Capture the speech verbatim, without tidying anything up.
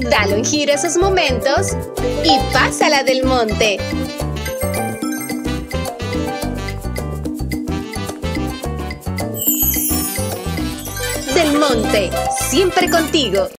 Dale un giro a esos momentos y pásala del monte. Del Monte, siempre contigo.